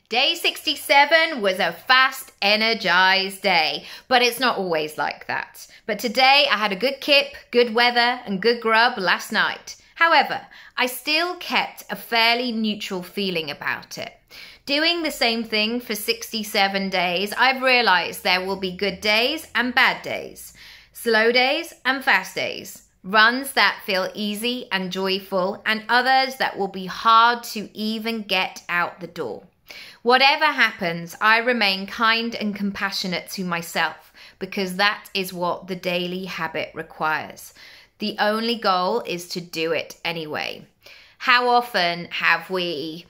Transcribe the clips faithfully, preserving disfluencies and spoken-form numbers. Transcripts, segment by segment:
Day sixty-seven was a fast, energized day, but it's not always like that. But today I had a good kip, good weather, and good grub last night. However, I still kept a fairly neutral feeling about it. Doing the same thing for sixty-seven days, I've realized there will be good days and bad days, slow days and fast days, runs that feel easy and joyful, and others that will be hard to even get out the door. Whatever happens, I remain kind and compassionate to myself because that is what the daily habit requires. The only goal is to do it anyway. How often have we,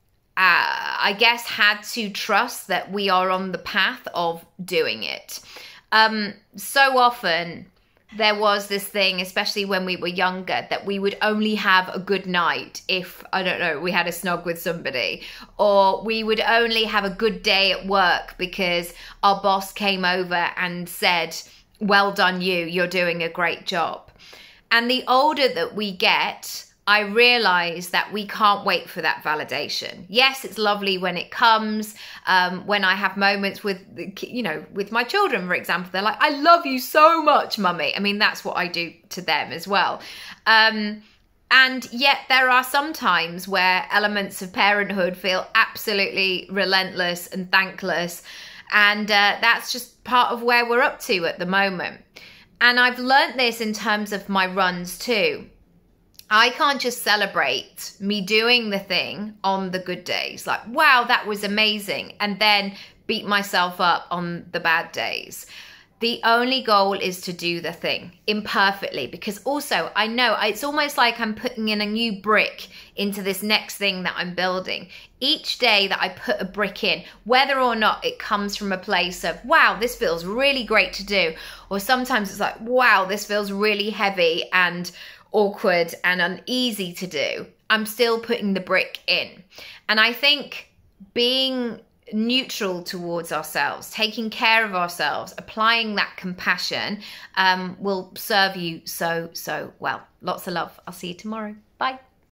uh, I guess, had to trust that we are on the path of doing it? Um, so often there was this thing, especially when we were younger, that we would only have a good night if, I don't know, we had a snog with somebody, or we would only have a good day at work because our boss came over and said, well done you, you're doing a great job. And the older that we get, I realize that we can't wait for that validation. Yes, it's lovely when it comes. Um, when I have moments with, you know, with my children, for example, they're like, I love you so much, mummy. I mean, that's what I do to them as well. Um, and yet there are some times where elements of parenthood feel absolutely relentless and thankless. And uh, that's just part of where we're up to at the moment. And I've learned this in terms of my runs too. I can't just celebrate me doing the thing on the good days, like, wow, that was amazing, and then beat myself up on the bad days. The only goal is to do the thing imperfectly, because also I know it's almost like I'm putting in a new brick into this next thing that I'm building. Each day that I put a brick in, whether or not it comes from a place of, wow, this feels really great to do, or sometimes it's like, wow, this feels really heavy and awkward and uneasy to do, I'm still putting the brick in. And I think being neutral towards ourselves, taking care of ourselves, applying that compassion um, will serve you so, so well. Lots of love. I'll see you tomorrow. Bye.